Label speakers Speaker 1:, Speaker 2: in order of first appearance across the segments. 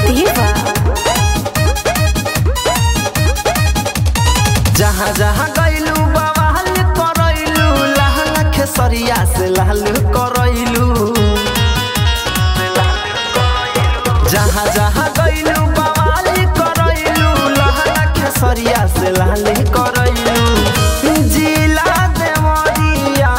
Speaker 1: देवा।
Speaker 2: जहाँ जहाँ गइलू बवाल करैलू, लहंगा खेसरिया से लाल करैलू। जहाँ जहाँ गइलू बवाल करैलू, लहंगा खेसरिया से लाल करैलू। जिला देवरिया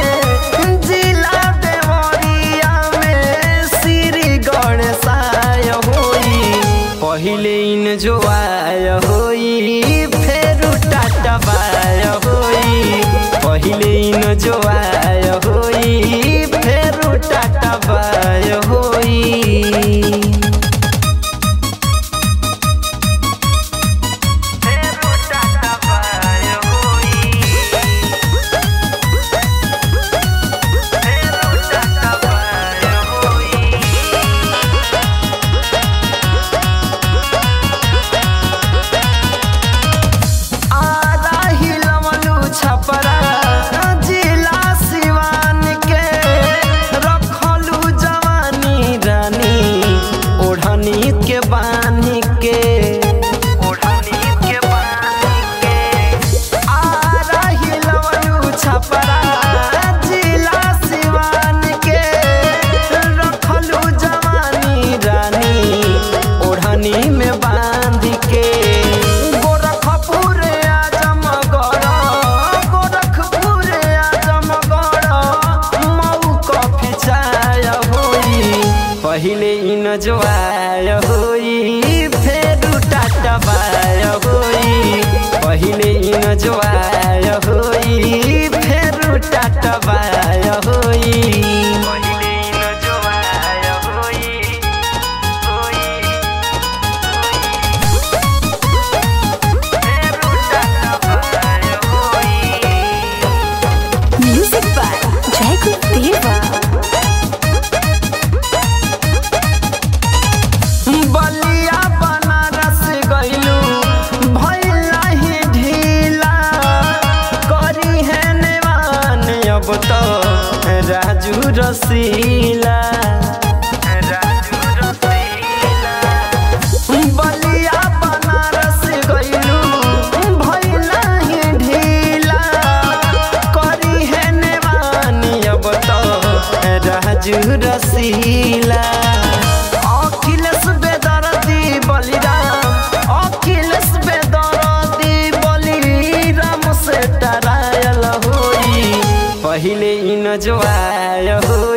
Speaker 2: में श्री गणेशाय होई, पहिले इन जो आय होई, फेरू टाटा बाय होई। पहिले इन जो आय होई, फेरू टाटा बाय होई। जिला सिवान के रखलू जवानी रानी, ओढ़नी के बानी के। आ हिलवलू छपरा जिला सिवान के, रखलू जवानी रानी, ओढ़नी में बांध के। पहिले इन जो आय होई, फेरू टाटा बाय होई। पहिले इन जो आय होई, फेरू टाटा बाय होई।
Speaker 1: Music by Jai Deva.
Speaker 2: बलिया बनारस गइलू, भइल नाही ढीला, करी है नेवान अब तो राजू रसीला। बलिया बनारस गइलू, भइल नाही ढीला, करी है नेवान अब तो राजू रसीला। अखिलेश बेदर्दी बलिराम से टरायल होई, पहिले इन जो आय होई।